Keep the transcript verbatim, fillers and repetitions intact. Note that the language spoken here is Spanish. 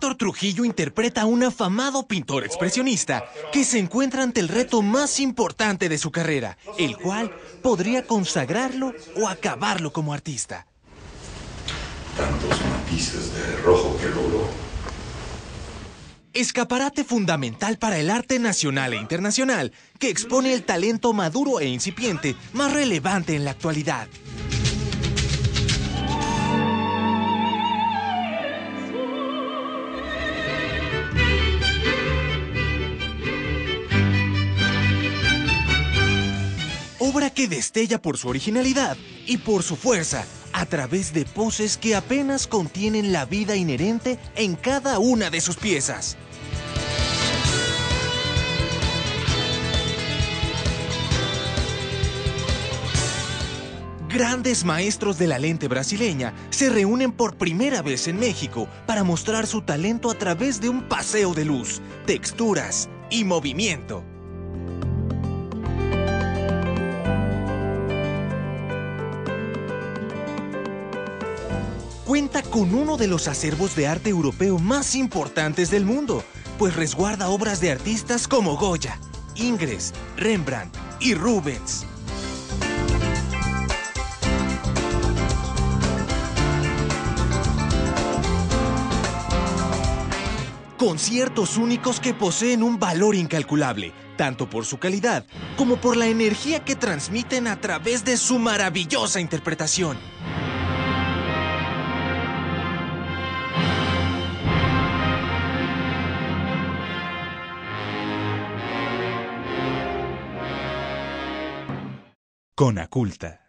Héctor Trujillo interpreta a un afamado pintor expresionista que se encuentra ante el reto más importante de su carrera, el cual podría consagrarlo o acabarlo como artista. Tantos matices de rojo que logró. Escaparate fundamental para el arte nacional e internacional que expone el talento maduro e incipiente más relevante en la actualidad. Obra que destella por su originalidad y por su fuerza, a través de poses que apenas contienen la vida inherente en cada una de sus piezas. Grandes maestros de la lente brasileña se reúnen por primera vez en México para mostrar su talento a través de un paseo de luz, texturas y movimiento. Cuenta con uno de los acervos de arte europeo más importantes del mundo, pues resguarda obras de artistas como Goya, Ingres, Rembrandt y Rubens. Conciertos únicos que poseen un valor incalculable, tanto por su calidad como por la energía que transmiten a través de su maravillosa interpretación. Conaculta.